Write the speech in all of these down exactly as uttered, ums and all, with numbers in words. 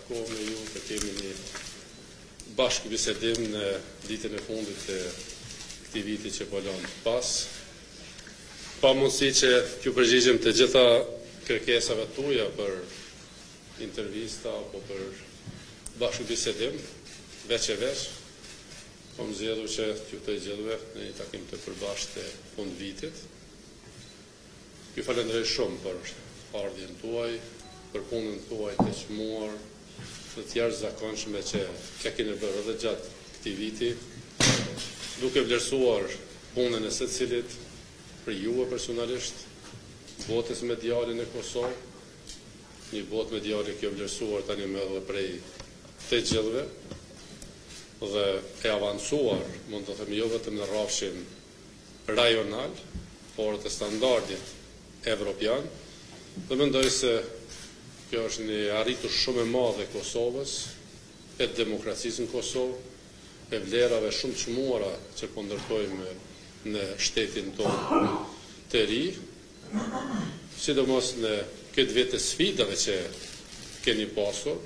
kohë me ju të kemi një bashkë bisedim në ditën e fundit të këtij viti që po lëm pas. Pa mundësi që t'ju përgjigjem të gjitha kërkesave tuaja për intervista apo për bashkë bisedim, veç e veç, po më zgjedhur që t'ju të gjithëve në një takim të përbashkët të fund vitit. Ju falenderoj shumë për ardhjen tuaj, për punën tuaj të çmuar, të të jashtëzakonshme që ka keni bërë edhe gjatë këtij viti, duke vlerësuar punën e secilit, për juve personalisht, botës mediale në Kosovë, një botë mediale kjo vlerësuar tani më edhe prej të gjithëve, dhe e avancuar, mund të themi jo vetëm në rrafshin rajonal, por të standardit evropian, dhe mendoj se kjo është një arritur shumë e madhe e Kosovës, e demokracisë në Kosovë, e vlerave shumë çmuara që po ndërtojmë në shtetin tonë të ri, sidomos në këtë vit të sfidave që keni pasur.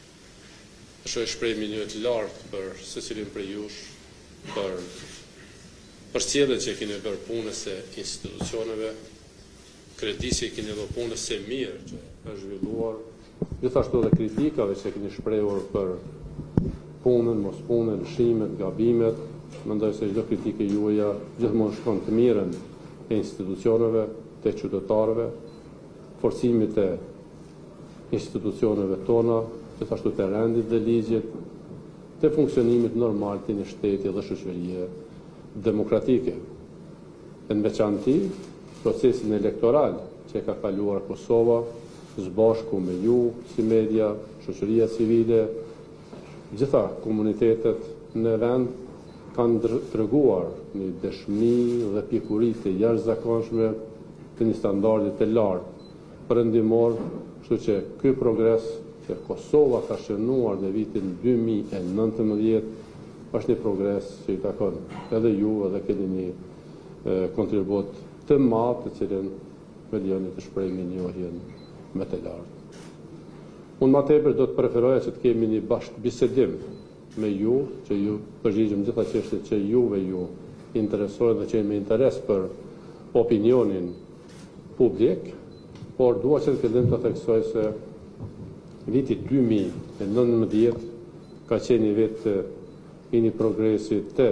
Është shprehje një të lartë për secilin prej jush, për përcjelljen që keni bërë punës së institucioneve, kredisi keni bërë punës së mirë që është zhvilluar, gjithashtu edhe kritikave që keni shprehur për punën, mos punën, lëshimet, gabimet. Mendoj se çdo kritike juaja gjithmonë shkon të mirën e institucioneve, të qytetarëve, forcimit e institucioneve tona, gjithashtu të rendit dhe ligjit, të funksionimit normal të një shteti dhe shoqërie demokratike. Në veçanti, procesin elektoral që ka kaluar Kosova, sbashku me ju, si media, shoqëria civile, gjitha komunitetet në vend kanë treguar një dëshmi dhe pikuri të jashtëzakonshme të një standardi të lartë perëndimor, kështu që ky progres që Kosova ka shënuar në vitin dy mijë e nëntëmbëdhjetë është një progres që i takon edhe ju edhe keni një e, kontribut të madh të cilën me lejoni të shprehni njohjen më të lartë. Unë më tepër do të preferoja që të kemi një bashkë bisedim me ju, që ju përgjigjem gjitha çështjet që juve ju interesojnë dhe që jemi interes për opinionin publik, por dua që të fillim të theksoj se viti dy mijë e nëntëmbëdhjetë ka qenë një vit i një progresi të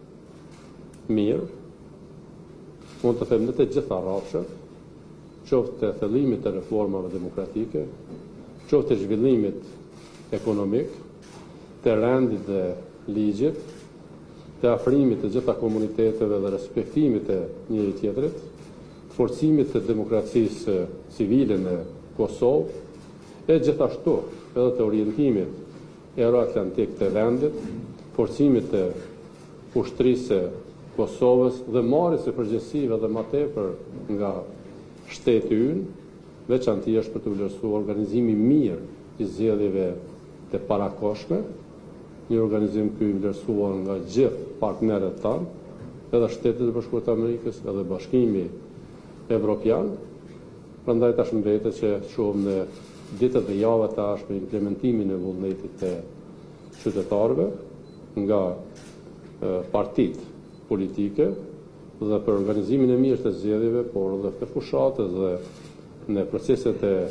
mirë, mund të them në të gjitha rrafshet, qoftë të thellimit të reformave demokratike, qoftë të zhvillimit ekonomik, të rendit dhe ligjit, të afrimit të gjitha komuniteteve dhe respektimit të njëri tjetrit, forcimit të demokracisë civile në Kosovë, e gjithashtu edhe të orientimit euroatlantik të vendit, forcimit të ushtrisë Kosovës dhe marrjes së përgjegjësive dhe më tepër nga shteti ynë, veçanti është për të vlerësuar organizimi mirë i zgjedhjeve të parakoshme, një organizim ky i vlerësuar nga gjithë partnerët tanë, edhe Shtetet e Bashkuara të Amerikës, edhe Bashkimi Evropian. Prandaj tash mbetet që shohim në ditët dhe javët e ardhshme implementimin e vullnetit të qytetarëve nga e, partitë politike dhe për organizimin e mirë të zgjedhjeve, por edhe të fushatës dhe në proceset e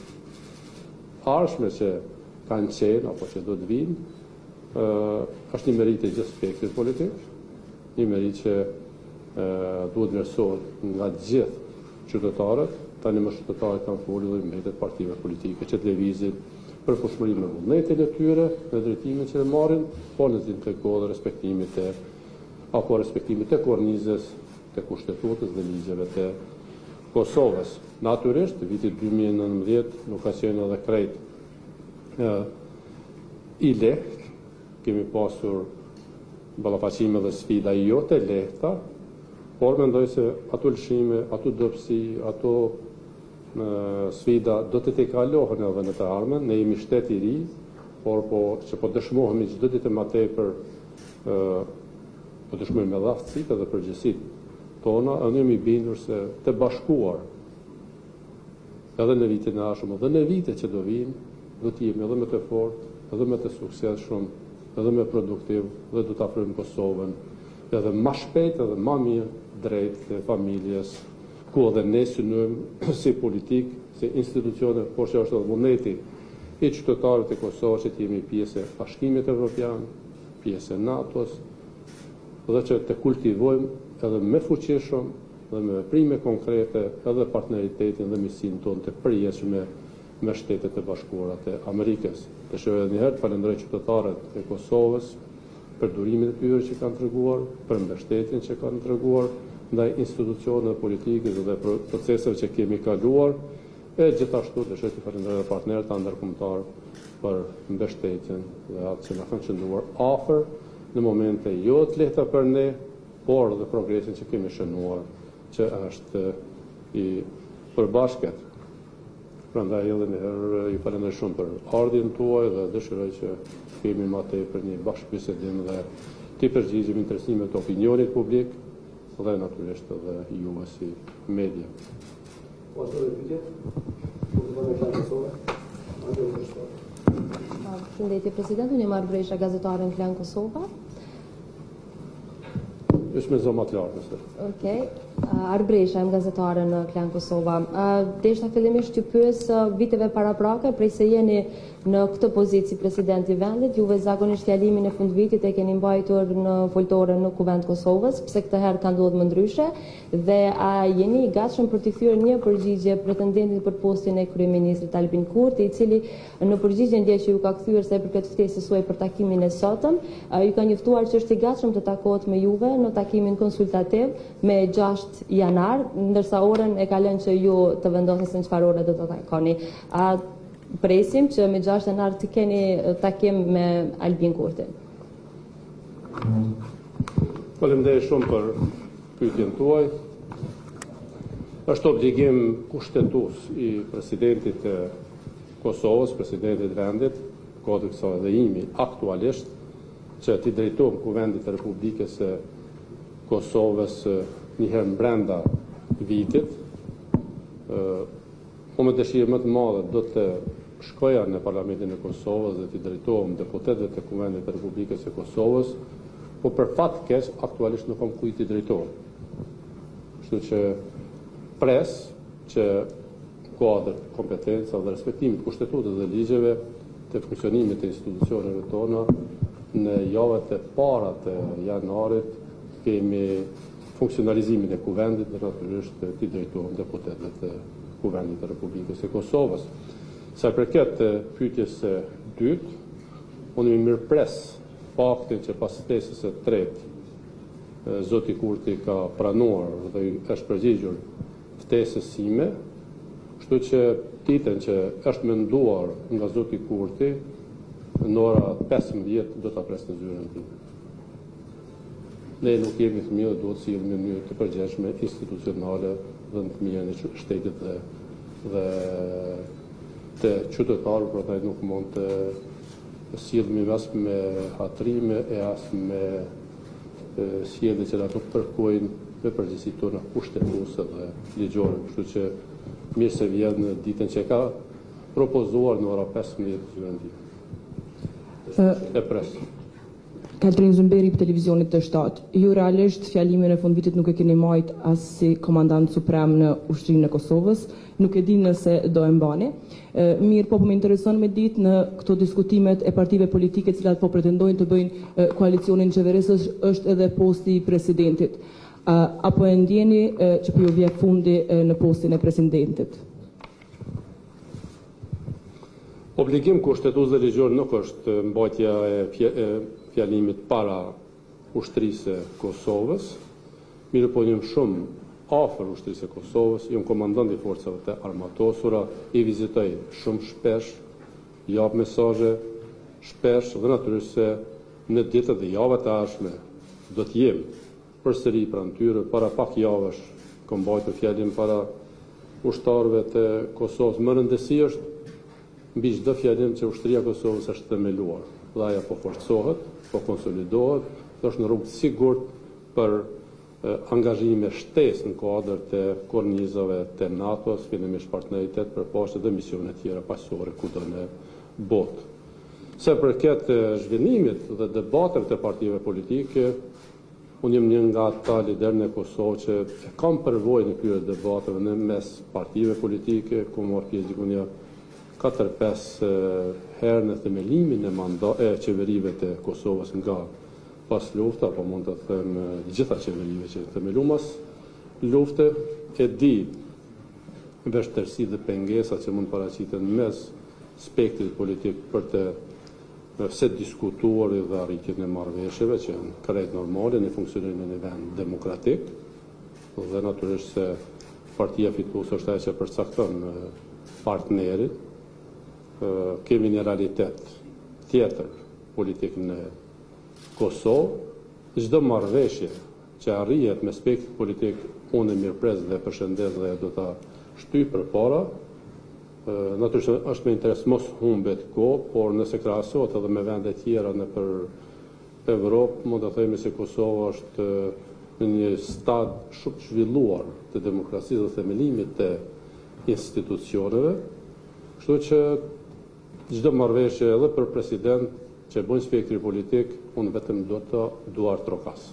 ardhshme që kanë qenë apo që do të vinë, e, është një merit e gjithë spektrit politik, një merit që e, duhet vlerësohet nga gjithë qytetarët. Tani më qytetarët kanë folur dhe mbetet partive politike që të lëvizin për fushmërimin e vullnetit e tyre, në drejtimin që e marrin, por në të kohë dhe respektimit të apo respektimit të kornizës, të kushtetutës dhe ligjeve të Kosovës. Natyrisht, viti dy mijë e nëntëmbëdhjetë nuk ka qenë edhe krejt e, i lehtë. Kemi pasur ballafaqime dhe sfida jo të lehta, por mendoj se ato lëshime, ato dobësi, ato e, sfida do të të kalohen edhe në të ardhmen. Ne jemi shtet i ri, por po që po dëshmohemi çdo ditë më tepër, e, po dëshmojmë me dhaftësitë dhe përgjegjësitë tona, ne jemi bindur se të bashkuar edhe në vitin e ardhshëm dhe në vitet që do vinë, do të jemi edhe më të fortë, edhe më të suksesshëm, edhe më produktiv dhe do të afrojmë Kosovën edhe më shpejt edhe më mirë drejt të familjes, ku edhe ne synojmë si politik, si institucione, por që është edhe vullneti i qytetarëve të Kosovës që të jemi pjesë e Bashkimit Evropian, pjesë e NATO-s, dhe që të kultivojmë edhe me fuqishëm dhe me veprime konkrete edhe partneritetin dhe misin tonë të përjetshme me Shtetet e Bashkuara të Amerikës. Të shoj edhe një herë të falenderoj qytetarët e Kosovës për durimin e tyre që kanë treguar, për mbështetjen që kanë treguar ndaj institucioneve politike dhe proceseve që kemi kaluar, e gjithashtu të shoj të falenderoj edhe partnerët ndërkombëtar për mbështetjen dhe atë që na kanë qëndruar afër në momente jo të lehta për ne, por dhe progresin që kemi shënuar, që është i përbashkët. Prandaj edhe një herë ju falenderoj shumë për ardhjen tuaj dhe dëshiroj që kemi më tepër një bashkëbisedim dhe të përgjigjemi interesimeve të opinionit publik dhe natyrisht edhe juve si media. Përshëndetje President, unë jam Arbresha, gazetare në Klan Kosova. Është me zomat lartë, nëse. Okej. Arbresha, jam gazetare në Klan Kosova. Deshta fillimisht që pyes viteve paraprake, prej se jeni në këtë pozitë si presidenti i vendit, juve zakonisht fjalimin e fundvitit e keni mbajtur në foltore në Kuvend Kosovës, pse këtë herë ka ndodhur më ndryshe, dhe a jeni i gatshëm për të kthyer një përgjigje pretendentit për postin e kryeministrit Albin Kurti, i cili në përgjigjen dje që ju ka kthyer se përket ftesës suaj për takimin e sotëm, ju ka njoftuar që është i gatshëm të takohet me juve në takimin konsultativ me gjashtë janar, ndërsa orën e ka lënë që ju të vendosni se në çfarë ore do të takoni. A presim që me gjashtë janar të keni takim me Albin Kurtin? Faleminderit shumë për pyetjen tuaj. Është obligim kushtetues i presidentit të Kosovës, presidentit të vendit, kodeksa dhe imi aktualisht, që t'i drejtojmë Kuvendit të Republikës së Kosovës një herë brenda vitit. Po me dëshirë më të madhe do të shkoja në Parlamentin e Kosovës dhe t'i drejtohem deputetëve të Kuvendit të Republikës së Kosovës, po për fat keq aktualisht nuk kam kujt t'i drejtohem. Kështu që pres që kuadër kompetenca dhe respektimit kushtetutës dhe ligjeve të funksionimit të institucioneve tona në javët e para të janarit kemi funksionalizimin e kuvendit dhe natyrisht t'i drejtohem deputetëve të Kuvendit të Republikës së Kosovës. Sa përket pyetjes së dytë, unë më mirëpres faktin që pas ftesës së tretë zoti Kurti ka pranuar dhe është përgjigjur ftesës sime, kështu që ditën që është menduar nga zoti Kurti në ora pesëmbëdhjetë do ta pres në zyrën tim. Ne nuk jemi fëmijë dhe duhet sillim në mënyrë të përgjithshme institucionale dhe në të mirën e shtetit dhe, dhe të qytetarëve, prandaj nuk mund të sillemi as me hatrime e as me sjellje që ato përkojnë me përgjegjësitë tona kushtetuese dhe ligjore. Kështu që mirë se vjen në ditën që ka propozuar në ora pesëmbëdhjetë zyrën. E pres. Katrin Zumberi për televizionit të shtatë. Ju realisht fjalimin e fundvitit nuk e keni marrë as si komandant suprem në ushtrinë e Kosovës, nuk e di nëse do e mbani. Mirë, po po më intereson me ditë në këto diskutimet e partive politike të cilat po pretendojnë të bëjnë koalicionin qeverisës është edhe posti i presidentit. Apo e ndjeni që po ju vje fundi në postin e presidentit? Obligim kushtetues dhe ligjor nuk është mbajtja e fjalimit para ushtrisë së Kosovës, mirë po jam shumë afër ushtrisë së Kosovës, jam komandant i forcave të armatosura, i vizitoj shumë shpesh, jap mesazhe shpesh dhe natyrisht se në ditët dhe javët e ardhshme do të jem përsëri pranë tyre. Para pak javësh kam mbajtur fjalim para ushtarëve të Kosovës. Më rëndësi është mbi çdo fjalim që ushtria e Kosovës është themeluar. Dhe ajo po forcohet, po konsolidohet, dhe është në rrugë të sigurt për angazhime shtesë në kuadër të kornizave të NATO-s, fillimisht partneritet për poshtë dhe misione tjera pasore kudo ne botë. Se përket zhvillimit dhe debateve të partive politike, unë jem një nga ata liderën e Kosovë që e kam përvojë në këtyre debateve në mes partive politike, ku marrë pjesë diku katër pesë herë në themelimin e mandat e qeverive të Kosovës nga pas lufta, apo mund të them gjitha qeverive që themelu mas lufte, e di vështirësi dhe pengesa që mund paraqiten mes spektrit politik për të se diskutuar dhe arritjen e marrëveshjeve që janë krejt normale në funksionimin e një vend demokratik, dhe natyrisht se partia fituese është ajo që përcakton partnerit. Kemi një realitet tjetër politik në Kosovë. Çdo marrëveshje që arrihet me spektrin politik, unë e mirëpres dhe përshëndes dhe do ta shtyj përpara. Natyrisht është me interes mos humbet kohë, por nëse krahasohet edhe me vende tjera nëpër Evropë, mund të themi se Kosova është në një stad shumë të zhvilluar të demokracisë dhe themelimit të institucioneve. Kështu që çdo marrëveshje edhe për president që bën spektri politik, unë vetëm do të duar trokas.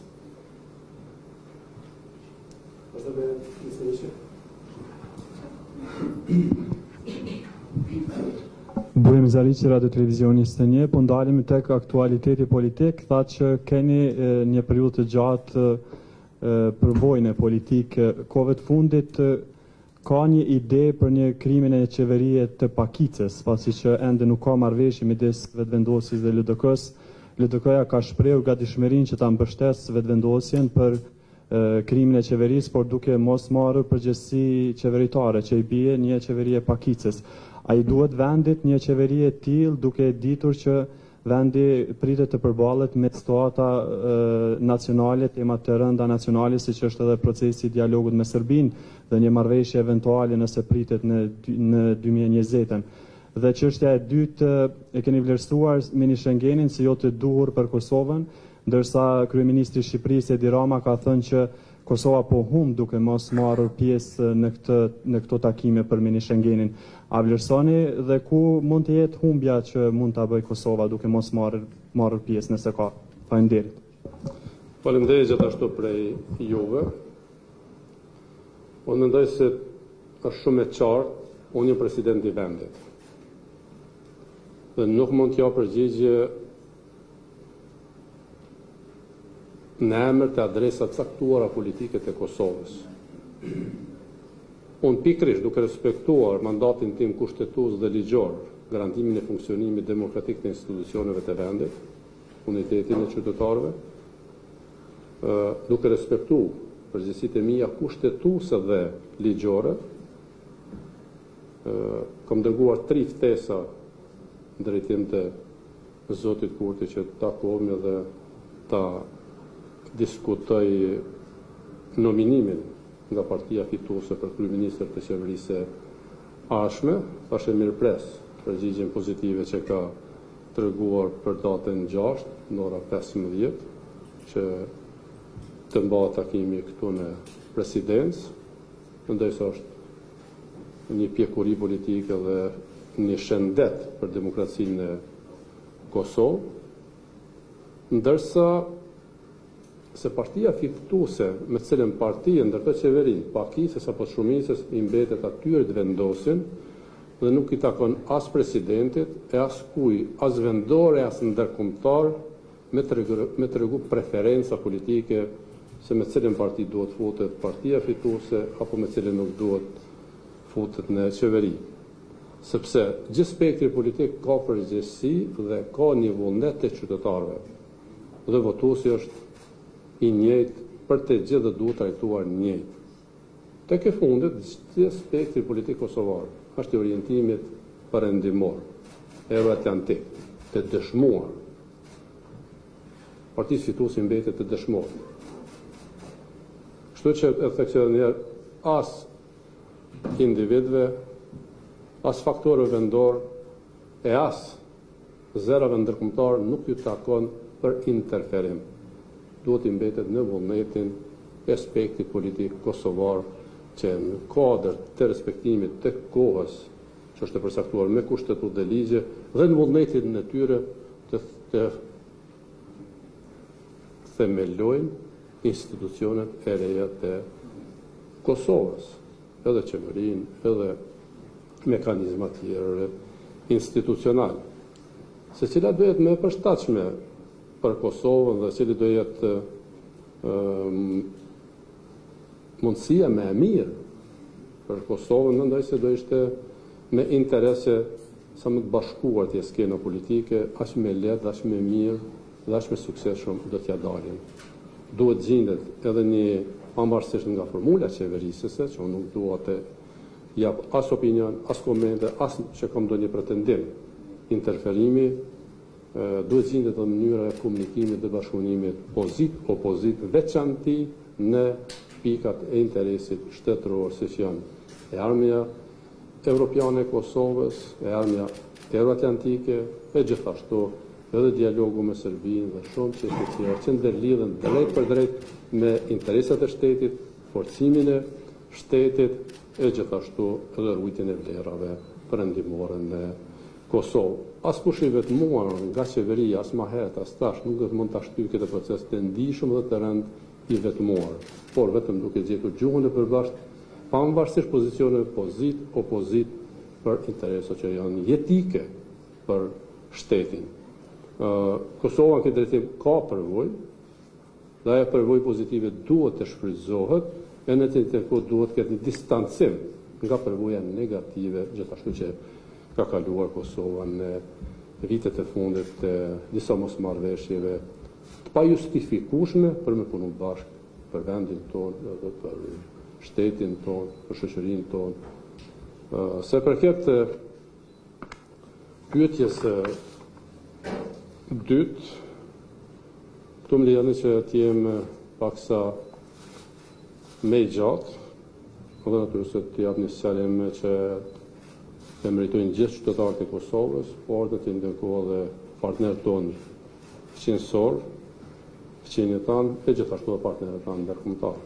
Bujem Zalici, Radio Televizioni së një, po ndalim tek aktualiteti politik, tha që keni e, një periudhë të gjatë përvojën politike. Kohëve të fundit e, ka një ide për një krimin e qeverie të Pakicës, pasi që ende nuk ka marrëveshje midis vetëvendosis dhe L D K-s. L D K-ja ka shprehur gatishmërinë që ta mbështes vetëvendosjen për e, krimin e qeverisë, por duke mos marrë përgjegjësi qeveritare që i bie një qeveri e Pakicës. A i duhet vendit një qeveri e tillë duke ditur që vendi pritet të përballet me situata e, nacionale, tema të rënda nacionale, siç është edhe procesi i dialogut me Serbinë dhe një marrëveshje eventuale nëse pritet në në dy mijë e njëzet. Dhe çështja e dytë e keni vlerësuar mini Schengenin si jo të duhur për Kosovën, ndërsa kryeministri i Shqipërisë Edi Rama ka thënë që Kosova po humb duke mos marrë pjesë në këtë në këto takime për mini Schengenin. A vlerësoni dhe ku mund të jetë humbja që mund ta bëjë Kosova duke mos marrë marrë pjesë nëse ka? Faleminderit. Faleminderit gjithashtu prej juve. Unë mendoj se është shumë e qartë, unë jam president i vendit. Dhe nuk mund t'ja përgjigje në emër të adresa caktuara politike të Kosovës. Unë pikrish duke respektuar mandatin tim kushtetues dhe ligjor, garantimin e funksionimit demokratik të institucioneve të vendit, unitetin e qytetarëve, duke respektuar përgjegjësitë e mia kushtetuese dhe ligjore, kam dërguar tri ftesa në drejtim të Zotit Kurti që takohemi dhe ta diskutoj nominimin nga partia fituese për kryeministër të qeverisë ardhshme. Tash e mirëpres përgjigjen pozitive që ka treguar për datën gjashtë në ora pesëmbëdhjetë, që të mbahet takimi këtu në presidencë. Mendoj se është një pjekuri politike dhe një shëndet për demokracinë e Kosovë, ndërsa se partia fituese me cilën partia ndërto qeverinë, pakicës apo shumicës, i mbetet atyre të vendosin dhe nuk i takon as presidentit, e as kuj, as vendore, as ndërkombëtar me të tregu preferenca politike se me cilën parti duhet futet partia fituese apo me cilën nuk duhet futet në qeveri. Sepse gjithë spektri politik ka përgjegjësi dhe ka një vullnet të qytetarëve. Dhe votuesi është i njëjtë për të gjithë dhe duhet trajtuar njëjtë. Tek e fundit, gjithë spektri politik kosovar është i orientimit perëndimor, euroatlantik, të dëshmuar. Partisë fituese mbetet të dëshmuar. Kështu që e theksoj edhe një herë, as individëve, as faktorëve vendor e as zerave ndërkombëtar nuk ju takon për interferim. Duhet i mbetet në vullnetin e spektrit politik kosovar që në kuadër të respektimit të kohës që është e përcaktuar me kushtetutë dhe ligje dhe në vullnetin e tyre të, të themelojnë institucionet e reja të Kosovës, edhe qeverin, edhe mekanizmat tjerë institucional. Se cila do jetë më e përshtatshme për Kosovën dhe cili do jetë um, mundësia më e mirë për Kosovën, mendoj se do ishte me interese sa më të bashkuar të skena politike, aq më lehtë, aq më mirë dhe aq më suksesshëm do t'ja dalin. Duhet gjendet edhe një, pavarësisht nga formula qeverisëse, që unë nuk dua të jap as opinion, as komente, as që kam ndonjë pretendim. Interferimi e, duhet gjendet në mënyra e komunikimit dhe bashkëpunimit pozit-opozit, veçanti në pikat e interesit shtetëror, siç janë e armja Evropiane e Kosovës, e armja euroatlantike, e gjithashtu edhe dialogu me Serbinë dhe shumë që të tjera që ndërlidhen drejt për drejt me interesat e shtetit, forcimin e shtetit e gjithashtu edhe rujtjen e vlerave perëndimore në Kosovë. Askush i vetmuar nga qeveria, as ma herët, as tash, nuk do të mund ta shtyjë këtë proces të ndihshëm dhe të rënd i vetmuar, por vetëm duke gjetur gjuhën e përbashkët, pavarësisht pozicioneve pozit, opozit për interesa që janë jetike për shtetin. Uh, Kosova në këtë drejtim ka përvojë, dhe ajo përvojë pozitive duhet të shfrytëzohet, e në të të kohë duhet këtë një distancim nga përvoja negative, gjithashtu që ka kaluar Kosova në vitet e fundit të disa mosmarrëveshjeve të pajustifikueshme për me punu bashkë për vendin tonë, edhe për shtetin tonë, për shoqërinë tonë. Uh, se përket pyetjes së dytë, këtu më lejoni që t'jem paksa me i gjatë, dhe natyrisht të jap një sqarim që të meritojnë gjithë qytetarët e Kosovës, por dhe të ndërkohë dhe partnerët tonë fqinësor, fqinjët tanë, e gjithashtu dhe partnerët tanë ndërkombëtar.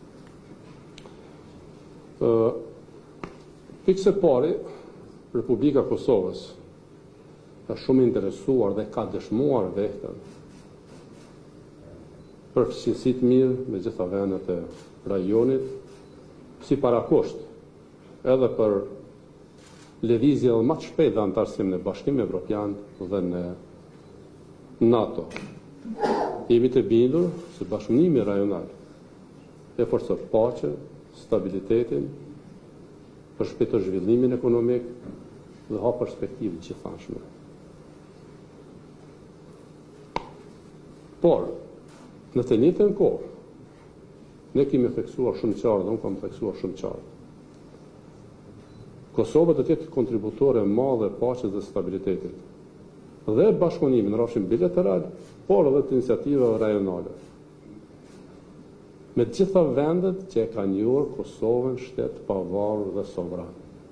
Uh, Pikë e pari, Republika Kosovës është shumë interesuar dhe ka dëshmuar vehtën për fqinësit mirë me gjitha vendet e rajonit, si parakusht edhe për lëvizje dhe më të shpejtë dhe antarësim në Bashkimin Evropian dhe në NATO. Jemi të bindur se bashkëpunimi rajonal e forcon paqen, stabilitetin, përshpejton zhvillimin ekonomik dhe ha perspektivë gjithanshme. Por, në të njëjtën kohë, ne kemi theksuar shumë qartë, dhe unë kam theksuar shumë qartë. Kosova do të jetë kontributore e madhe paqes dhe stabilitetit, dhe bashkëpunimi në rrafshin bilateral, por edhe të iniciativave rajonale. Me të gjitha vendet që e kanë njohur Kosovën shtet pavarur dhe sovran.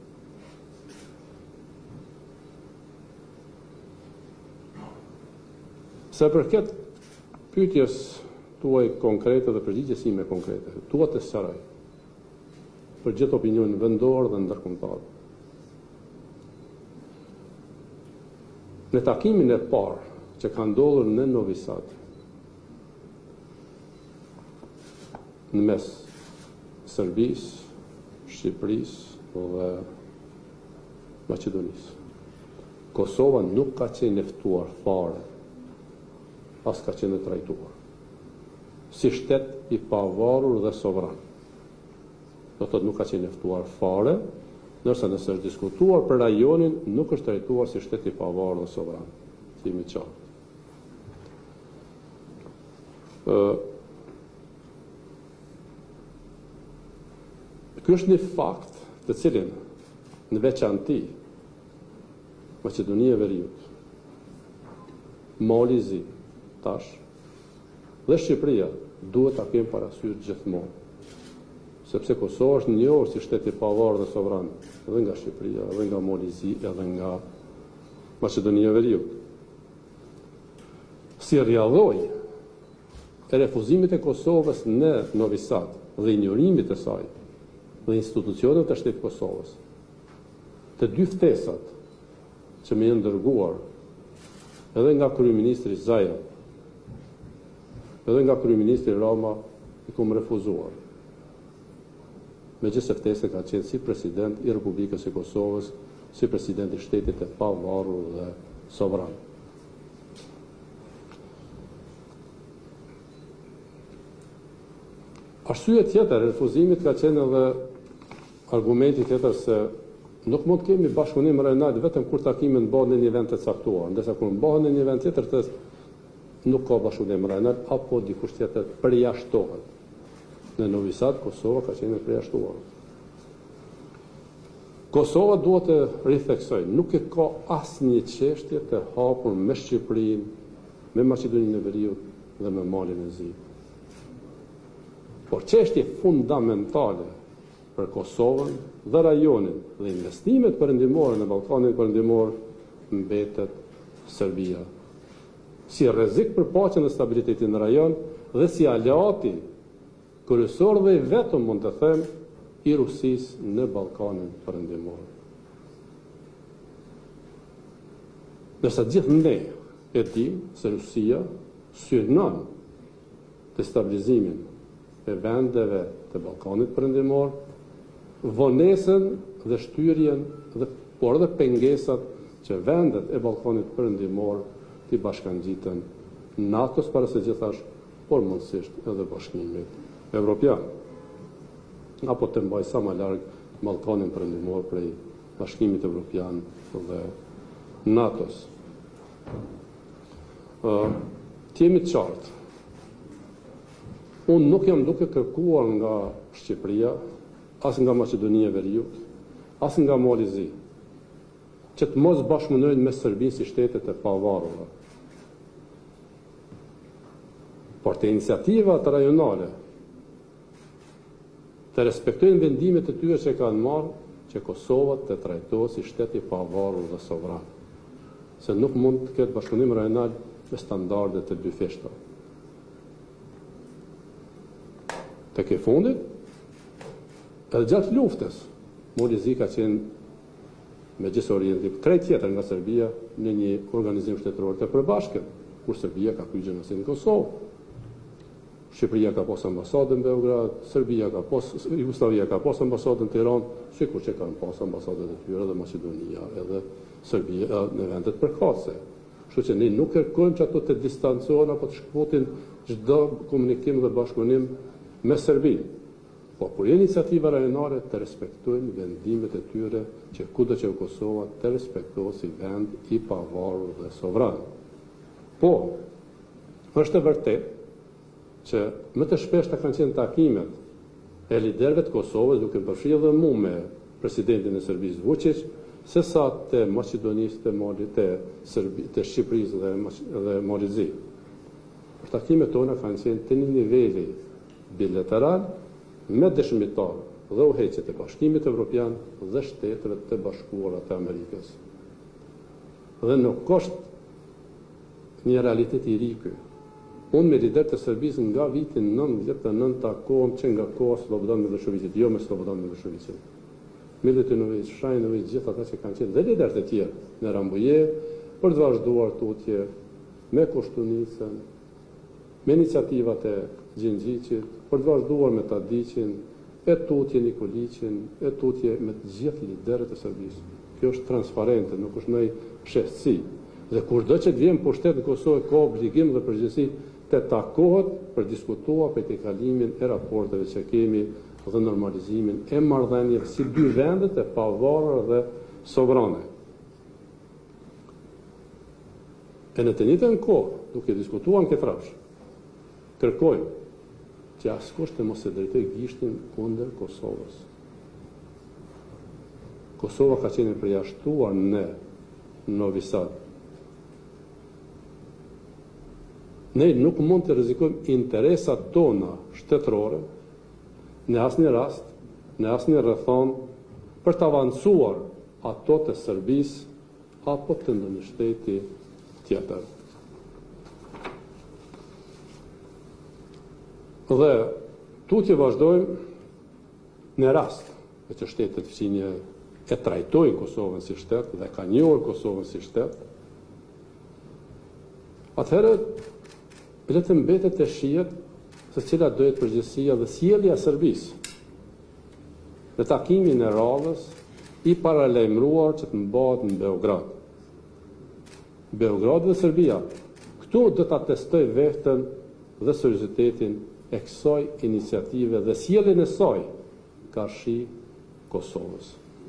Se përket pyetjes tuaj konkrete dhe përgjigjes ime konkrete, dua të sqaroj për gjithë opinionin vendor dhe ndërkombëtar. Në takimin e parë që ka ndodhur në Novi Sad, në mes Serbisë, Shqipërisë dhe Maqedonisë, Kosova nuk ka qenë e ftuar fare, as ka qenë e trajtuar si shtet i pavarur dhe sovran. Do të thotë nuk ka qenë e ftuar fare, ndërsa nëse është diskutuar për rajonin, nuk është trajtuar si shtet i pavarur dhe sovran. Si jemi qartë. Uh, Ky është një fakt të cilin në veçanti Maqedonia e Veriut, Mali Zi, tash, dhe Shqipëria duhet ta kemë parasysh gjithmonë. Sepse Kosova është njohur si shtet i pavarur dhe sovran, edhe nga Shqipëria, edhe nga Mali Zi, edhe nga Maqedonia e Veriut. Si rrjedhoi e refuzimit e Kosovës në Novi Sad dhe injorimit të saj dhe institucionet të shtetit Kosovës, të dy ftesat që më janë dërguar edhe nga kryeministri Zaev, edhe nga kryeministri Rama, i kom refuzuar. Megjithëse ftesa ka qenë si president i Republikës së Kosovës, si president i shtetit e pavarur dhe sovran. Arsye tjetër e refuzimit ka qenë edhe argumenti tjetër se nuk mund kemi bashkëpunim rajonal vetëm kur takimet bëhen në një vend të caktuar, ndërsa kur bëhen në një vend tjetër të nuk ka bashkëpunim rajonal apo dikush tjetër përjashtohet. Në Novi Sad, Kosova ka qenë përjashtuar. Kosova duhet të ritheksoj, nuk e ka asnjë çështje të hapur me Shqipërinë, me Maqedoninë e Veriut dhe me Malin e Zi. Por çështje fundamentale për Kosovën dhe rajonin dhe investimet perëndimore në Ballkanin perëndimor mbetet Serbia. Si rrezik për paqen dhe stabilitetin në rajon dhe si aleati kryesor dhe i vetëm mund të them i Rusisë në Ballkanin perëndimor. Ndërsa gjithë ne e dim se Rusia synon të stabilizimin e vendeve të Ballkanit perëndimor, vonesën dhe shtyrjen, dhe, por edhe pengesat që vendet e Ballkanit perëndimor t'i bashkangjiten NATO-s para se gjithash, por mundësisht edhe Bashkimit Evropian, apo të mbaj sa më larg Ballkanin perëndimor prej Bashkimit Evropian dhe NATO-s. Uh, T'jemi të qartë. Unë nuk jam duke kërkuar nga Shqipëria, as nga Maqedonia e Veriut, as nga Mali i Zi, që të mos bashkëpunojnë me Serbinë si shtetet e pavarura. Por të iniciativat rajonale të respektojnë vendimet e tyre që kanë marrë, që Kosova të trajtohet si shtet i pavarur dhe sovran. Se nuk mund të ketë bashkëpunim rajonal me standarde të dy fishta. Tek e fundit, edhe gjatë luftës, Mali i Zi ka qenë me gjithë orientim krejt tjetër nga Serbia në një organizim shtetëror të përbashkët, kur Serbia ka kryer gjenocidin në Kosovë. Shqipëria ka pas ambasadën në Beograd, Serbia ka pas, Jugosllavia ka pas ambasadën në Tiranë, sikur që kanë pas ambasadet e tyre edhe Maqedonia, edhe Serbia në vendet përkatëse. Kështu që ne nuk kërkojmë që ato të distancohen apo të shkputin çdo komunikim dhe bashkëpunim me Serbinë. Po kur janë iniciativa rajonale të respektojnë vendimet e tyre që kudo që Kosova të respektohet si vend i pavarur dhe sovran. Po, është e vërtetë që më të shpeshta kanë qenë takimet e liderëve të Kosovës, duke përfshirë dhe mua me presidentin e Serbisë Vučić, se sa të Maqedonisë, të Malit, të Serbi, të Shqipërisë dhe, dhe Mali i Zi. Takimet tona kanë qenë të një niveli bilateral me dëshmitar dhe udhëheqjet e Bashkimit Evropian dhe Shteteve të Bashkuara të Amerikës. Dhe nuk është një realitet i ri ky. Unë me lider të Serbisë nga vitin nëntëdhjetë e nëntë takohem që nga koha Slobodan Miloševićit, jo me Slobodan Miloševićin. Milutinović, Shajnović, gjithë ata që kanë qenë dhe liderët e tjerë në Rambuje, për të vazhduar tutje me Koštunicën, me iniciativat e Gjinxhiqit, për të vazhduar me Tadićin, e tutje Nikolićin, e tutje me të gjithë liderët e Serbisë. Kjo është transparente, nuk është ndonjë pshehtësi. Dhe kurdo që të vjen pushtet në Kosovë ka obligim dhe përgjegjësi të takohet për diskutuar për të kalimin e raporteve që kemi dhe normalizimin e marrëdhënieve si dy vendet e pavarura dhe sovrane. E në të njëjtën kohë, duke diskutuar në këtë rash, kërkojmë që askush të mos e drejtojë gishtin kundër Kosovës. Kosova ka qenë e përjashtuar në Novi Sad. Ne nuk mund të rrezikojmë interesat tona shtetërore në asnjë rast, në asnjë rrethon për të avancuar ato të Serbisë apo të ndonjë shteti tjetër. Dhe tutje vazhdojmë në rast e që shtetet fqinje e trajtojnë Kosovën si shtet dhe ka njohur Kosovën si shtet, atëherë le të mbetet të shihet se cila do jetë përgjegjësia dhe sjellja e Serbisë në takimin e radhës i paralajmëruar që të mbahet në Beograd. Beograd dhe Serbia, këtu do ta testoj veten dhe seriozitetin e kësaj iniciative dhe sjelljen e saj karshi Kosovës.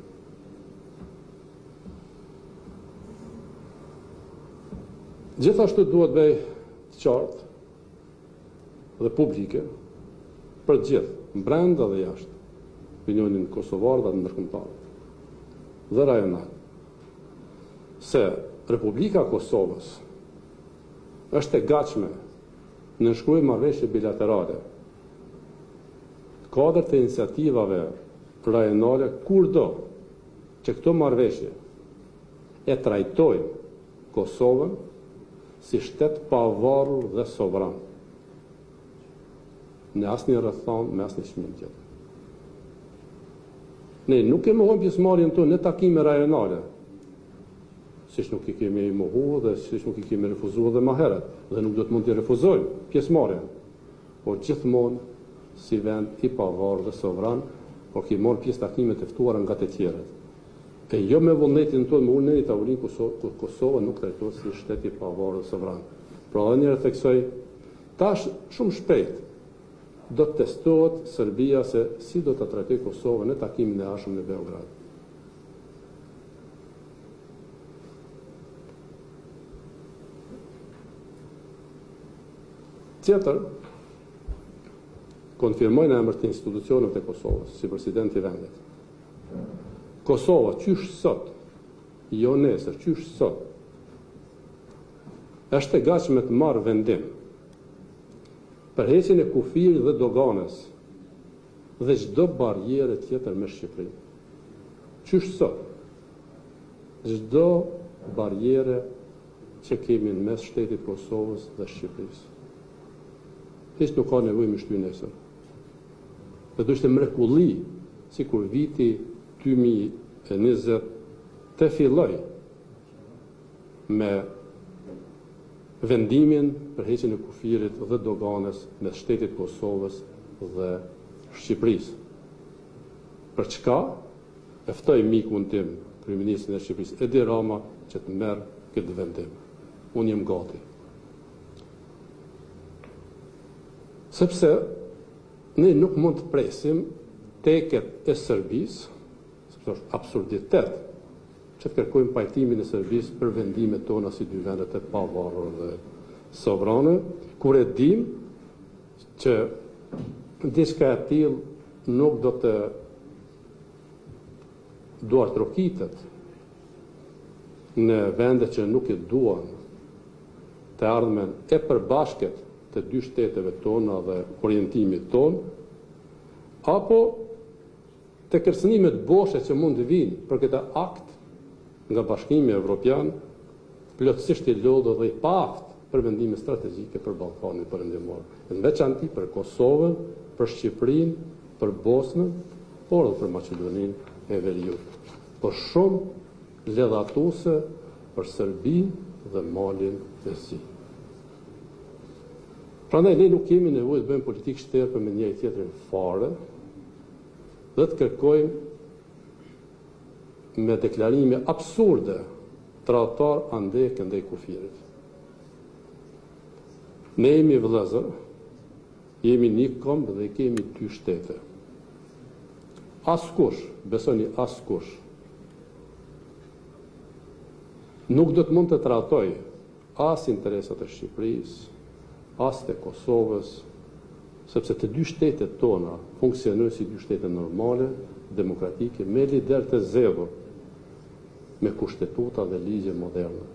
Gjithashtu duhet bëj të qartë dhe publike për gjithë, brenda dhe jashtë, opinionin kosovar dhe ndërkombëtar dhe rajonal, se Republika Kosovës është e gatshme në nënshkruaj marrëveshje bilaterale, kuadër të iniciativave rajonale, kurdo që këto marrëveshje e trajtojnë Kosovën si shtet pavarur dhe sovran, në asnjë rrethon, me asnjë çmim tjetër. Ne nuk kemi mohon pjesëmarrjen tonë në takime rajonale, siç nuk i kemi mohuar dhe siç nuk i kemi refuzuar dhe më herët, dhe nuk do të mund të refuzojmë pjesëmarrjen, por gjithmonë si vend i pavarur dhe sovran, por kemi marrë pjesë takime të ftuara nga të tjerët. E jo me vullnetin tonë, me unë në një tavolinë Kosovë, Kosova nuk trajtohet si shtet i pavarur dhe sovran. Pra edhe njëherë theksoj, tash shumë shpejt do të testohet Serbia se si do të trajtojë Kosovën në takimin e ardhshëm në Beograd. Tjetër, konfirmojnë emër të institucionet e Kosovës si presidenti i vendit. Kosova, qysh sot, jo nesër, qysh sot, është e gatshme të marrë vendim për heqjen e kufirit dhe doganës dhe çdo barriere tjetër me Shqipërinë. Qysh sot, çdo barriere që kemi në mes shtetit Kosovës dhe Shqipërisë. Hiç nuk ka nevojë me shty nesër. Dhe do ishte mrekulli sikur viti dy mijë e njëzet të filloj me vendimin për heqjen e kufirit dhe doganës mes shtetit Kosovës dhe Shqipërisë. Për çka? E ftoj mikun tim, kryeministrin e Shqipërisë, Edi Rama, që të merr këtë vendim. Unë jam gati. Sepse ne nuk mund të presim teket e Serbisë, sepse është absurditet që të kërkojmë pajtimin e Serbisë për vendimet tona si dy vendet e pavarur dhe sovrane, kur e dim që diçka e tillë nuk do të duartrokitet në vende që nuk e duan të ardhmen e përbashkët të dy shteteve tona dhe orientimit ton, apo të kërcënimet boshe që mund të vinë për këtë akt nga Bashkimi Evropian, plotësisht i lodhur dhe i paaft për vendime strategjike për Ballkanin Perëndimor, në veçanti për Kosovën, për Shqipërinë, për Bosnën, por edhe për Maqedoninë e Veriut. Por shumë ledhatuese për Serbinë dhe Malin e Zi. Prandaj ne nuk kemi nevojë të bëjmë politikë shterpë me njëri tjetrin fare, dhe të kërkojmë me deklarime absurde tradhtar andej këndej kufirit. Ne jemi vëllezër, jemi një kombë dhe kemi dy shtete. Askush, besoni askush, nuk do të mund të trajtoj as interesat e Shqipërisë, as të Kosovës, sepse të dy shtetet tona funksionojnë si dy shtete normale, demokratike, me lider të zgjedhur, me kushtetuta dhe ligje moderne.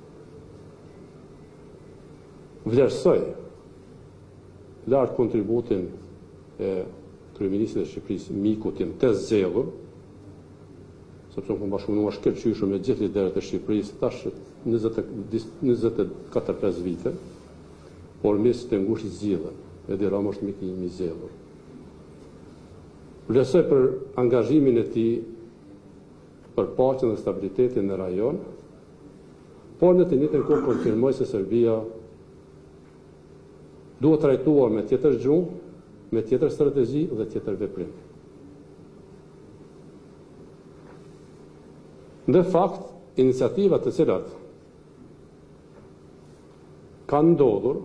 Vlerësoj lart kontributin e kryeministit e Shqipërisë, miku tim të zgjedhur, sepse unë kam bashkëpunuar shkëlqyeshëm me gjithë liderët e Shqipërisë tash njëzet e katër pesë vite, por mes të ngushtë zgjidhen. Edi Rama është mik i imi i zgjedhur. Vlerësoj për angazhimin e tij për paqen dhe stabilitetin në rajon, por në të njëjtën kohë konfirmoj se Serbia duhet trajtuar me tjetër gjuhë, me tjetër strategji dhe tjetër veprim. Në fakt, iniciativat të cilat kanë ndodhur,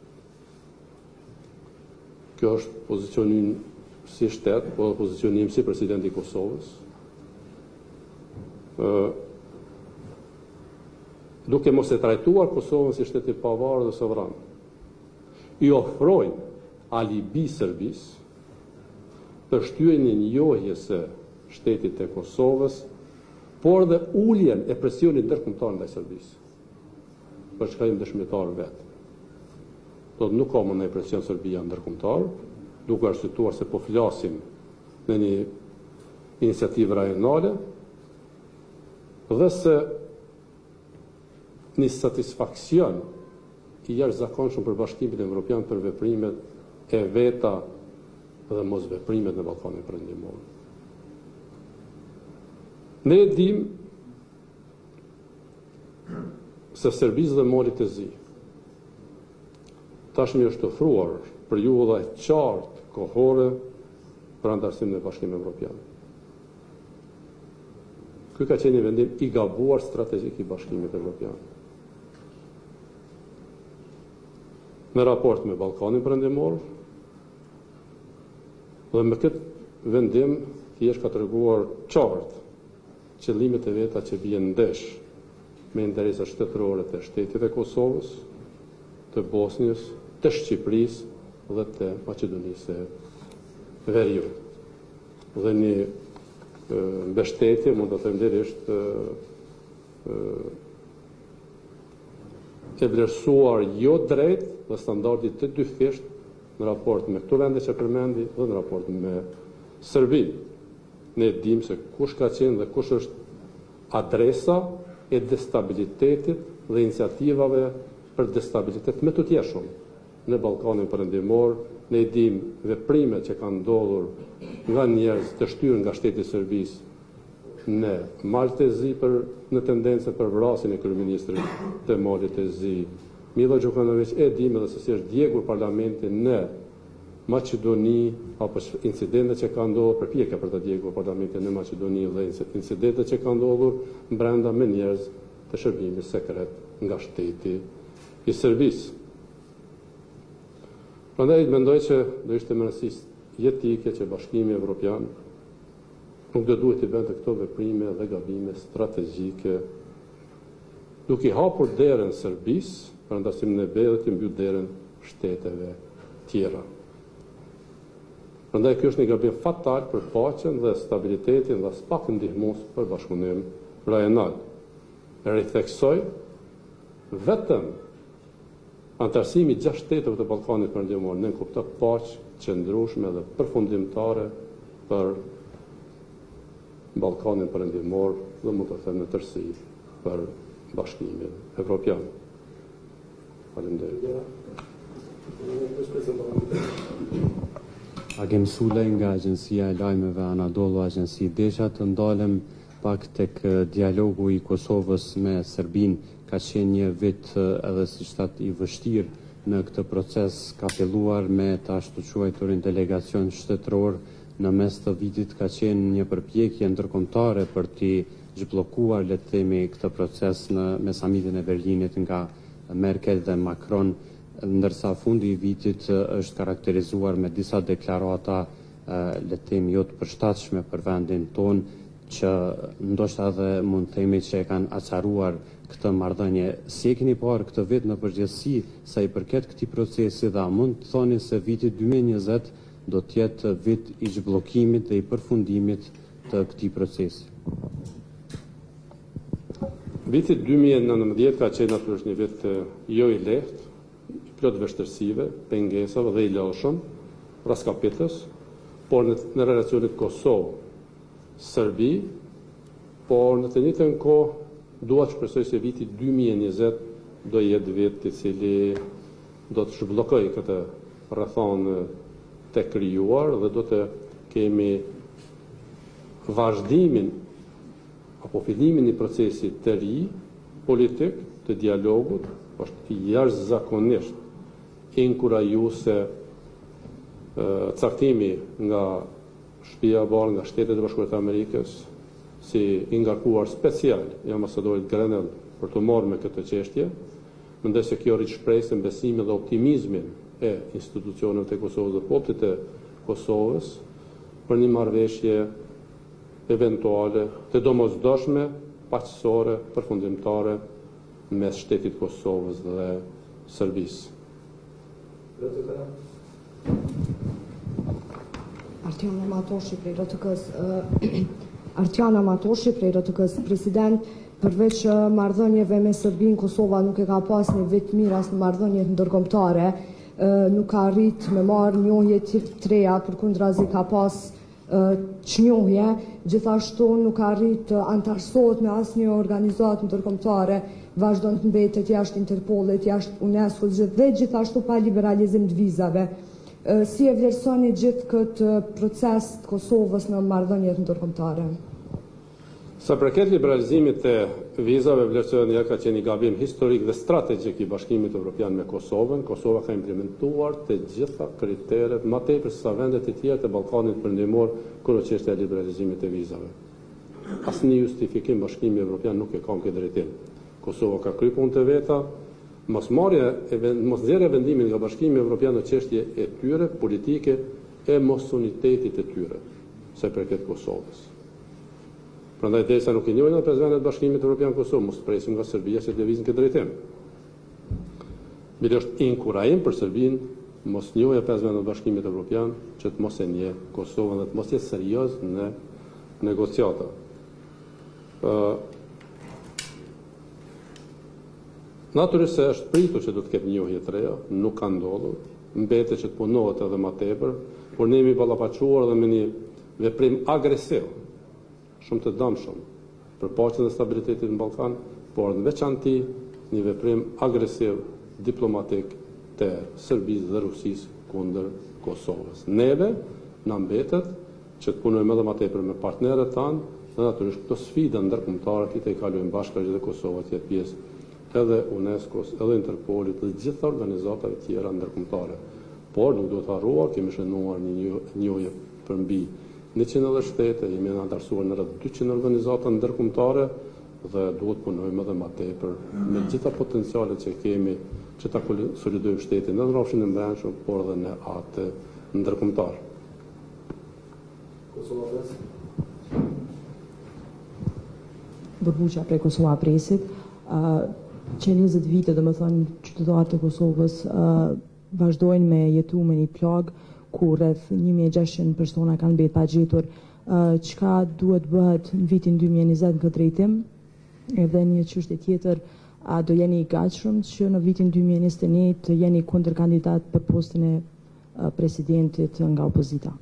kjo është pozicionim si shtet, po pozicionim si presidenti i Kosovës, duke mos e trajtuar Kosovën si shtet i pavarur dhe sovran, i ofrojnë alibi Serbisë për shtyjen e njohjes së shtetit të Kosovës, por dhe uljen e presionit ndërkombëtar ndaj Serbisë. Për çka jemi dëshmitar vetë. Do të nuk ka më ndaj presion Serbia ndërkombëtar, duke arsyetuar se po flasim në një iniciativë rajonale, dhe se një satisfaksion i jashtëzakonshëm për Bashkimin Evropian për veprimet e veta dhe mos veprimet në Ballkanin Perëndimor. Ne e dim se Serbisë dhe mori të zi tashmë është ofruar periudha e qartë kohore për antarësimin e Bashkimit Evropian. Ky ka qenë një vendim i gabuar strategjik i Bashkimit Evropian. Në raport me Ballkanin Perëndimor dhe me këtë vendim thjesht ka treguar qartë qëllimet e veta që bien ndesh me interesa shtetërore të shtetit e Kosovës, të Bosnjës, të Shqipërisë dhe të Maqedonisë së Veriut. Dhe një mbështetje, mund të them lirisht, e vlerësuar jo drejt dhe standardit të dyfisht në raport me këto vende që përmendi dhe në raport me Serbinë. Ne dim se kush ka qenë dhe kush është adresa e destabilitetit dhe iniciativave për destabilitet me të tjeshëm në Ballkanin Perëndimor. Ne dim veprimet që kanë ndodhur nga njerëz të shtyrë nga shteti i Serbisë në Malë të Zi për në tendencë për vrasjen e kryeministrit të Malit të Zi. Milo Đukanović, e dim edhe se si është djegur parlamenti në Maqedoni, apo incidentet që kanë ndodhur, përpjekja për të djegur parlamentin në Maqedoni dhe incidentet që kanë ndodhur brenda me njerëz të shërbimit sekret nga shteti i Serbisë. Prandaj mendoj që do ishte më rëndësishme jetike që Bashkimi Evropian nuk do duhet të bënte këto veprime dhe gabime strategjike, duke i hapur derën Serbisë për antarësimin e B dhe të mbyll derën shteteve tjera. Prandaj kjo është një gabim fatal për paqen dhe stabilitetin dhe as pak ndihmues për bashkëpunim rajonal. Ritheksoj vetëm antarësimi gjashtë shteteve të Ballkanit Perëndimor në kupton paqe qëndrueshme dhe përfundimtare për Ballkanin Perëndimor dhe mund të them në tërësi për Bashkimin Evropian. Faleminderit. Agim Sulej nga Agjencia e Lajmeve Anadolu Agjensi Desha, të ndalem pak tek dialogu i Kosovës me Serbinë. Ka qenë një vit edhe si shtat i vështirë në këtë proces, ka filluar me të ashtu quajturin delegacion shtetëror. Në mes të vitit ka qenë një përpjekje ndërkombëtare për t'i zhbllokuar, le të themi, këtë proces në me samitin e Berlinit nga Merkel dhe Macron, ndërsa fundi i vitit është karakterizuar me disa deklarata, le të themi, jo të përshtatshme për vendin ton, që ndoshta edhe mund të themi që e kanë acaruar këtë marrëdhënie. Si e keni parë këtë vit në përgjithësi sa i përket këtij procesi, dhe a mund të thoni se viti dy mijë e njëzet do të jetë vit i zhbllokimit dhe i përfundimit të këtij procesi? Viti dy mijë e nëntëdhjetë ka qenë natyrisht një vit jo i lehtë, plot vështirësive, pengesave dhe i lëshëm, raskapitës, por në, në relacionit Kosovë-Serbi, por në të njëjtën kohë dua të shpresoj se viti dy mijë e njëzet do jetë vit i cili do të zhbllokojë këtë rrethon të krijuar dhe do të kemi vazhdimin apo fillimin i procesit të ri politik të dialogut është jashtëzakonisht inkurajuese caktimi nga Shtëpia e Bardhë nga Shtetet e Bashkuara të Amerikës si i ngarkuar special i ambasadorit Grenell për të marrë me këtë çështje. Mendoj se kjo rishpresën besimin dhe optimizmin e institucioneve të Kosovës dhe popullit të Kosovës për një marrëveshje eventuale të domosdoshme, paqësore, përfundimtare mes shtetit Kosovës dhe Serbisë. Artiana Matoshi prej R T K-s. Artiana Matoshi prej R T K-s. President, përveç marrëdhënieve me Serbinë, Kosova nuk e ka pas një vit mirë as në marrëdhëniet ndërkombëtare, nuk ka arrit me marrë njohje të treja, përkundrazi ka pas çnjohje, gjithashtu nuk ka arrit të antarësohet me asnjë organizatë ndërkombëtare, vazhdon të mbetet jashtë Interpolit, jashtë UNESCO-s dhe gjithashtu pa liberalizim të vizave. Si e vlerësoni gjithë këtë proces të Kosovës në marrëdhëniet ndërkombëtare? Sa përket liberalizimit të vizave, vlerësohet ja ka qenë një gabim historik dhe strategjik i Bashkimit Evropian me Kosovën. Kosova ka implementuar të gjitha kriteret më tepër se sa vendet e tjera të Ballkanit Perëndimor kur është çështja e liberalizimit të vizave. Asnjë justifikim Bashkimi Evropian nuk e ka në këtë drejtim. Kosova ka kryer punë të veta, mosmarrja e mosnxjerrja e vendimit nga Bashkimi Evropian në çështje e tyre politike e mosunitetit të tyre, sa përket Kosovës. Prandaj derisa nuk i njohin pesë vendet Bashkimit Evropian Kosovë, mos presim nga Serbia se të lëvizin këtë drejtim. Mirë është inkurajim për Serbinë, mos njohja pesë vendet Bashkimit Evropian që të mos e njeh Kosovën dhe të mos jetë serioz në negociata. Uh, Natyrisht se është pritur që do të ketë njohje të reja, nuk ka ndodhur, mbetet që të punohet edhe më tepër, por ne jemi ballafaquar edhe me një veprim agresiv, shumë të dëmshëm për paqen dhe stabilitetin në Ballkan, por në veçanti një veprim agresiv diplomatik të Serbisë dhe Rusisë kundër Kosovës. Neve na mbetet që të punojmë edhe më tepër me partnerët tanë dhe natyrisht këto sfida ndërkombëtare që i kalojmë bashkë dhe Kosova të jetë pjesë edhe UNESCO-s, edhe Interpolit dhe gjitha organizatave tjera ndërkombëtare. Por nuk duhet harruar, kemi shënuar një njohje për mbi njëqind shtete, jemi antarësuar në rreth dyqind organizata ndërkombëtare dhe duhet punojmë edhe më tepër me gjitha potencialet që kemi që ta konsolidojmë shtetin në rrafshin e brendshëm, por edhe në atë ndërkombëtar. Kosova Burbuqa prej Kosova Presit. Që njëzet vite, dhe më thënë, qytetarët e Kosovës vazhdojnë me jetu me një plagë ku rreth një mijë e gjashtëqind persona kanë mbetur pa gjetur. Çka duhet bëhet në vitin dy mijë e njëzet në këtë drejtim? Edhe një çështje tjetër, a do jeni i gatshëm që në vitin dy mijë e njëzet e një të jeni kundërkandidat për postin e presidentit nga opozita?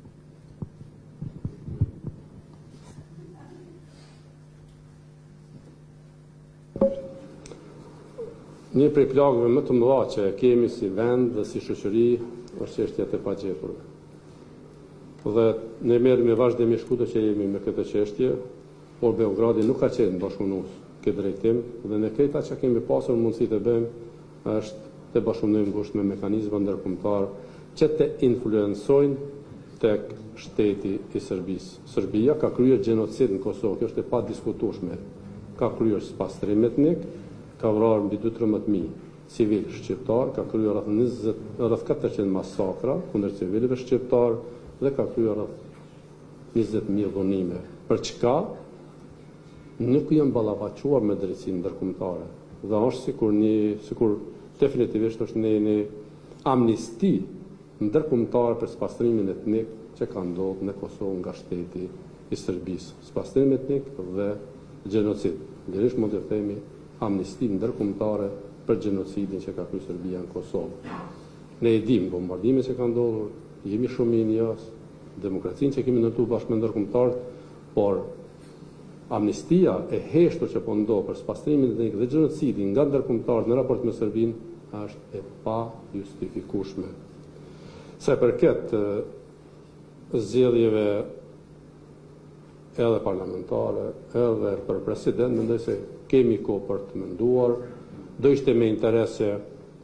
Një prej plagëve më të mëdha që kemi si vend dhe si shoqëri është çështja e pagjeturve. Dhe ne merremi vazhdimisht kudo që jemi me këtë çështje, por Beogradi nuk ka qenë bashkëpunues këtë drejtim dhe ne këta që kemi pasur mundësi të bëjmë është të bashkëpunojmë ngushtë me mekanizma ndërkombëtar që të influencojnë tek shteti i Serbisë. Serbia ka kryer gjenocid në Kosovë, kjo është e padiskutueshme. Ka kryer spastrim etnik, ka vrarë mbi tridhjetë mijë civil shqiptar, ka kryer rreth njëzet rreth katërqind masakra kundër civilëve shqiptar dhe ka kryer rreth njëzet mijë dhunime. Për çka? Nuk janë ballafaquar me drejtsinë ndërkombëtare. Dhe është sikur një sikur definitivisht është një, një amnisti ndërkombëtare për spastrimin etnik që ka ndodhur në Kosovë nga shteti i Serbisë. Spastrim etnik dhe gjenocid. Lirisht mund të themi amnisti ndërkombëtare për gjenocidin që ka kryer Serbia në Kosovë. Ne e dim bombardimet që kanë ndodhur, jemi shumë i njohës, demokracinë që kemi ndërtuar bashkë me ndërkombëtarët, por amnistia e heshtur që po ndodh për spastrimin etnik dhe gjenocidin nga ndërkombëtarët në raport me Serbinë është e pa justifikueshme. Sa përket zgjedhjeve edhe parlamentare, edhe për president, mendoj se kemi kohë për të menduar. Do ishte me interese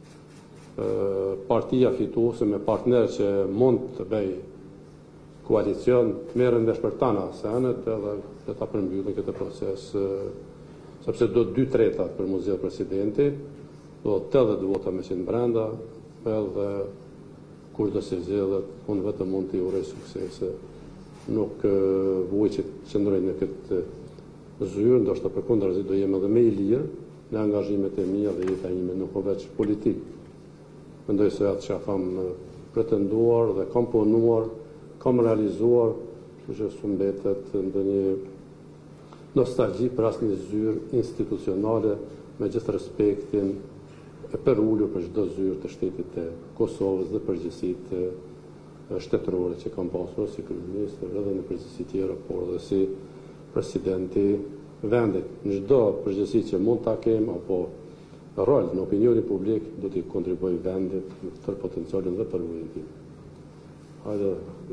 partia fituese me partner që mund të bëj koalicion, merren vesh për tana senet edhe të ta përmbyllin këtë proces, sepse do dy treta për mu zgjedh presidenti, do tetëdhjetë vota me qenë brenda, edhe kur do se zgjedhet, unë vetëm mund t'i uroj suksese. Nuk vuj që qëndroj në këtë zyrë, ndoshta përkundrazi do jem edhe më i lirë në angazhimet e mia dhe jeta ime, nuk po veç politik. Mendoj se atë që kam pretenduar dhe kam punuar, kam realizuar, që s'u mbetet ndonjë nostalgji për asnjë zyrë institucionale, me gjithë respektin e për ullur për çdo zyrë të shtetit të Kosovës dhe përgjegjësitë shtetërore që kam pasur si kryeminist edhe në përgjegjësi tjera, por edhe si presidenti vendit. Në çdo përgjegjësi që mund ta kem apo rol në opinionin publik, do t'i kontribuoj vendit në tërë potencialin dhe përvojën tim. Hajde.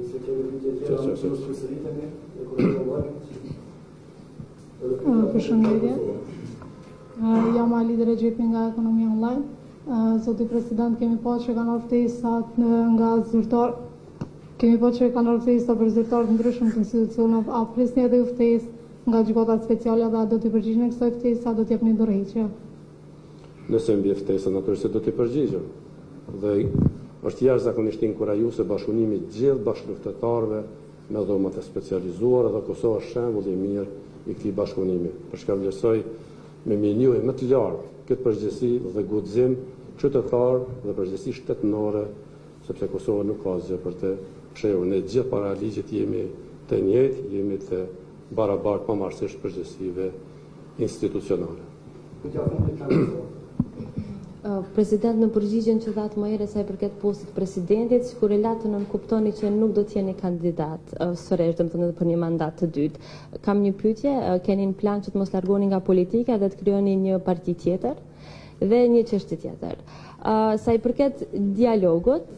Përshëndetje. Jam Ali Dregjepi nga Ekonomia Online. Zoti president, kemi pa që kanë ftesat nga zyrtar, kemi pa që kanë ftesa për zyrtarë të ndryshëm të institucioneve. A presni edhe ju ftesë nga gjykata speciale dhe a do t'i përgjigjeni kësaj ftese, a do t'japni dorëheqje? Nëse mbi ftesën, natyrisht do t'i përgjigjem. Dhe është jashtëzakonisht inkurajuese bashkëpunimi gjithë bashkëluftëtarëve me dhomat e specializuara dhe Kosova është shembull i mirë i këtij bashkëpunimi. Për shkak vlerësoj me minjuaj më të lartë këtë përgjegjësi dhe guxim qytetar dhe përgjegjësi shtetërore, sepse Kosova nuk ka asgjë për të fshehur. Ne gjithë para ligjit jemi të njëjtë, jemi të barabartë pavarësisht përgjegjësive institucionale. President, në përgjigjen që thatë më herët sa i përket postit presidentit, sikur e latë nën kuptoni që nuk do të jeni kandidat sërish, domethënë për një mandat të dytë. Kam një pyetje, keni në plan që të mos largoni nga politika dhe të krijoni një parti tjetër dhe një çështje tjetër. Sa i përket dialogut,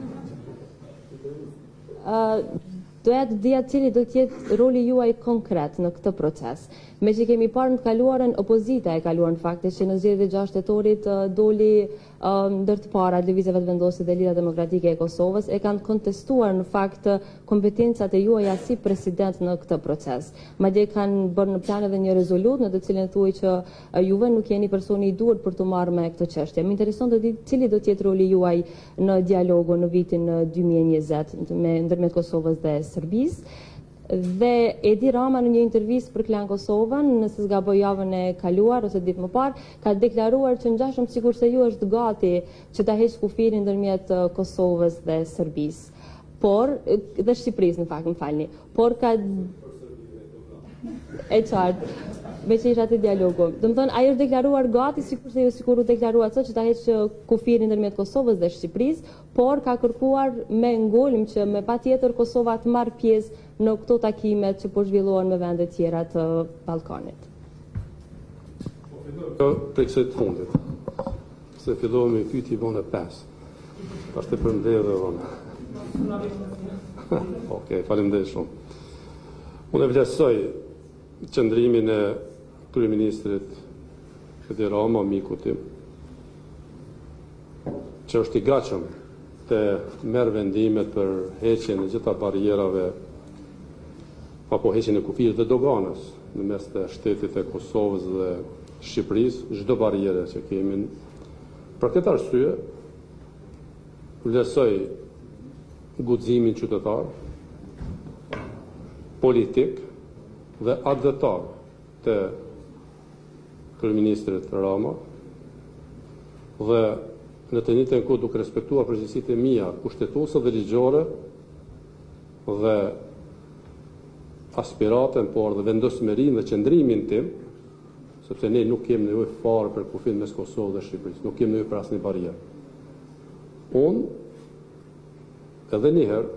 doja të dija cili do të jetë roli juaj konkret në këtë proces. Me që kemi parë në të kaluarën, opozita e kaluar në fakti që në zgjedhjet e gjashtë tetorit doli ndër të parat lëvizjeve të vendosit dhe Lidha Demokratike e Kosovës e kanë kontestuar në fakt kompetencat e juaja si president në këtë proces. Madje kanë bërë në plan edhe një rezolut në të cilën thuaj që juve nuk jeni personi i duhur për të marrë me këtë çështje. Më intereson të di cili do të jetë roli juaj në dialogun në vitin dy mijë e njëzet me ndërmjet Kosovës dhe Serbisë. Dhe Edi Rama në një intervistë për Klan Kosovën, nëse s'gaboj javën e kaluar ose ditë më parë, ka deklaruar që ngjashëm sikur se ju është gati që ta heqë kufirin ndërmjet Kosovës dhe Serbisë. Por dhe Shqipërisë në fakt, më falni. Por ka e qartë, me që isha të dialogu. Dëmë thënë, ajo është deklaruar gati, sikur se ju sikur u deklaruar sot që ta heqë kufirin ndërmjet Kosovës dhe Shqipërisë, por ka kërkuar me ngulm që me patjetër Kosova të marrë pjesë në këto takimet që po zhvillohen me vende tjera të Ballkanit. Për kësaj të fundit, se fillohem me pyetje vonë pesë. Tash të përmbledh dhe vonë. Okej, faleminderit shumë. Unë vlerësoj qëndrimin e kryeministrit Edi Rama, miku tim, që është i gatshëm të merr vendimet për heqjen e gjitha barrierave apo heqjen e kufirit dhe doganës në mes të shtetit e Kosovës dhe Shqipërisë, çdo barriere që kemi. Për këtë arsye, vlerësoj guximin qytetar, politik dhe advetar të kryeministrit Rama dhe në të njëjtën kohë duke respektuar përgjegjësitë e mia kushtetuese dhe ligjore dhe aspiratën, por dhe vendosmërinë dhe qëndrimin tim, sepse ne nuk kemi nevojë fare për kufin mes Kosovës dhe Shqipërisë, nuk kemi nevojë për asnjë barrierë. Unë edhe një herë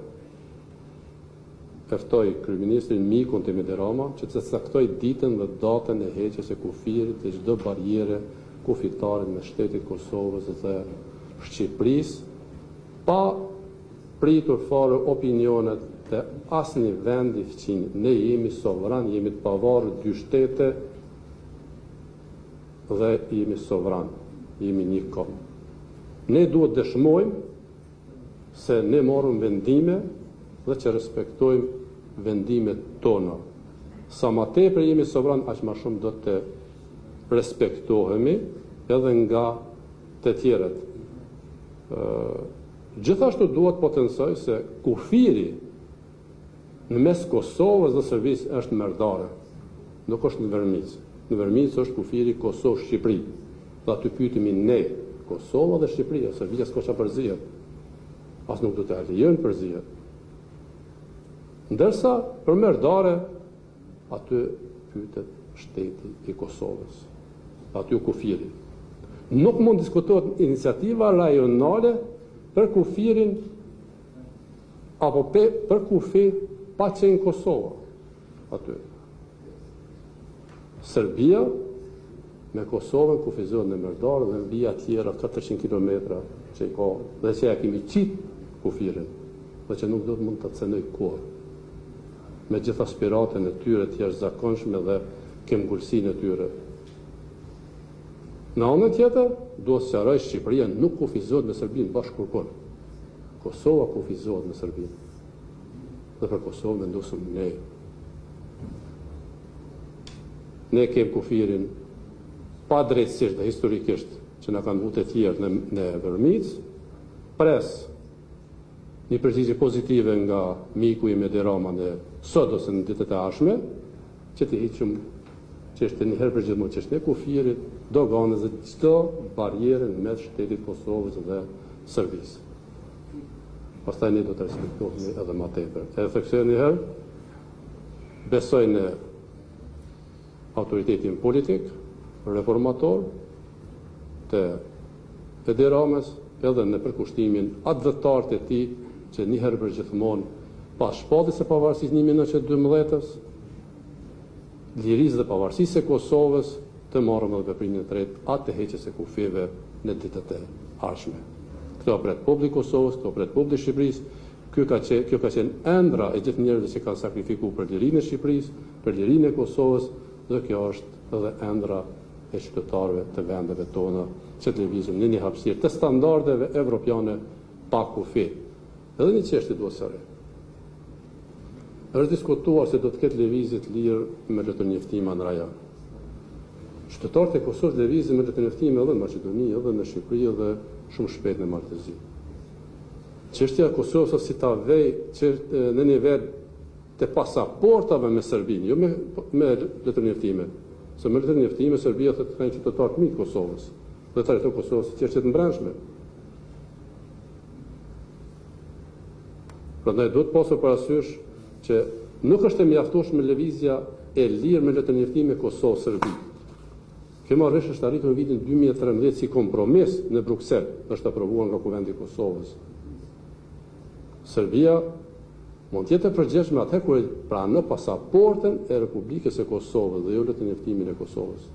ftoj kryeministrin mikun tim Edi Rama që të caktoj ditën dhe datën e heqjes së kufirit dhe çdo barriere kufitare me shtetit Kosovës dhe Shqipërisë, pa pritur fare opinionet të asnjë vend i fqinj. Ne jemi sovran, jemi të pavarur dy shtete dhe jemi sovran, jemi një kom. Ne duhet dëshmojmë se ne morëm vendime dhe që respektojmë vendimet tona. Sa ma tepër jemi sovran, aq ma shumë do të respektohemi edhe nga të tjerët. Gjithashtu duhet potencoj se kufiri në mes Kosovës dhe Serbisë është merdare, nuk është në Vërmicë. Në Vërmicë është kufiri Kosovë-Shqipëri. Dhe aty pyetemi ne, Kosova dhe Shqipëria, Serbia s'ka çfarë përzihet. As nuk do të lejojnë përzihet. Ndërsa për merdare aty pyetet shteti i Kosovës. Aty u kufiri. Nuk mund diskutohet iniciativa rajonale për kufirin apo pe, për kufi pa qenë Kosova. Aty. Serbia me Kosovën kufizohet në Merdar dhe mbi tjera katërqind kilometra që i ka dhe që ja kemi qitë kufirin dhe që nuk do të mund të cenoj kur me gjitha aspiratën e tyre të jashtëzakonshme dhe kemgullsinë e tyre. Në anën tjetër, duhet sqaroj Shqipëria nuk kufizohet me Serbinë bashkëkërkon. Kosova kufizohet me Serbinë. Dhe për Kosovë vendosëm ne. Ne kem kufirin pa drejtësisht dhe historikisht që na kanë vute tjerë në, në Vërmicë, pres një përgjigje pozitive nga miku i Edi Rama në sot ose në ditët e ardhshme, që të hiqëm çështën një herë për gjithmonë çështën e kufirit, doganës dhe çdo barierë në mes shtetit Kosovës dhe Serbisë. Pastaj ne do të respektohemi edhe më tepër. Edhe theksoj një herë, besoj në autoritetin politik, reformator të Edi Ramës, edhe në përkushtimin atëdhëtar të tij që një herë për gjithmonë pas shpalljes së pavarësisë një mijë nëntëqind e dymbëdhjetë-s, lirisë dhe pavarësisë e Kosovës, të marrëm edhe veprimin e tretë atë të heqjes së kufive në ditët e ardhshme. Këto pret populli i Kosovës, këto pret populli i Shqipërisë. Kjo ka qenë, kjo ka qenë ëndra e gjithë njerëzve që kanë sakrifikuar për lirinë e Shqipërisë, për lirinë e Kosovës, dhe kjo është edhe ëndra e qytetarëve të vendeve tona që të lëvizim në një hapësirë të standardeve evropiane pa kufi. Edhe një çështje duhet sqaroj. Është diskutuar se do të ketë lëvizje të lirë me letërnjeftima në rajon. Qytetarët e Kosovës lëvizin me letërnjeftime edhe në Maqedoni, edhe në Shqipëri, edhe shumë shpejt në Maltezi. Çështja e Kosovës është si ta vej në nivel të pasaportave me Serbinë, jo me, me letërnjeftime. Se me letërnjeftime Serbia thotë kanë qytetarë të mirë të Kosovës, dhe të trajton Kosovën si çështje të mbrëmshme. Prandaj duhet pasur parasysh që nuk është e mjaftueshme lëvizja e lirë me letërnjeftime Kosovë-Serbi. Kjo marrëveshje është arritur në vitin dy mijë e trembëdhjetë si kompromis në Bruksel, është aprovuar nga Kuvendi i Kosovës. Serbia mund të jetë e përgjegjshme atë kur pranon pasaportën e Republikës së Kosovës dhe jo letërnjeftimin e Kosovës.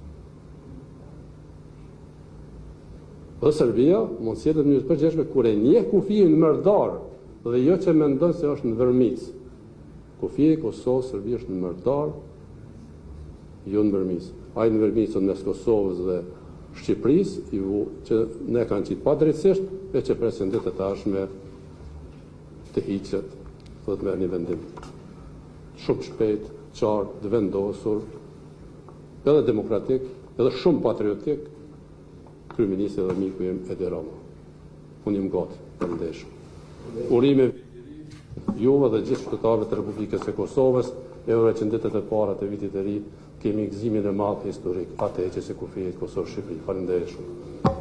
Dhe Serbia mund të jetë në mënyrë të përgjegjshme kur e njeh kufirin merdar dhe jo që mendon se është në Vërmicë. Kufiri i Kosovës Serbia është në merdar, jo në Vërmicë. Ai në Vërmicë mes Kosovës dhe Shqipërisë, ju që ne kanë qitë pa drejtësisht e që presin ditët e ardhshme të hiqet dhe të merr një vendim shumë shpejt, qartë, të vendosur, edhe demokratik, edhe shumë patriotik, kryeministri dhe miku im Edi Rama. Unë jam gati për ndeshje. Urime juve dhe gjithë qytetarëve të Republikës së Kosovës, e ure që në ditët e para të vitit të ri kemi gëzimin e madh historik atë heqjes së kufirit Kosovë-Shqipëri. Faleminderit shumë.